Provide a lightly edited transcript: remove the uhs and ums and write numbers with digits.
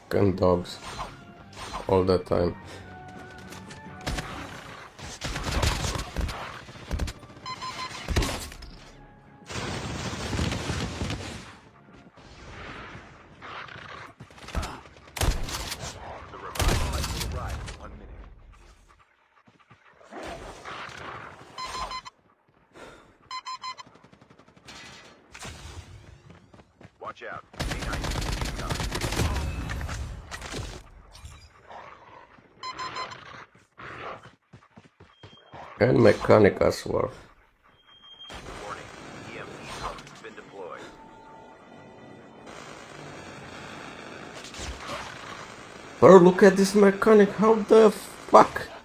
fucking dogs all the time. Watch out. And mechanic as well. Warning. EMP drone has been deployed. Bro, look at this mechanic. How the fuck?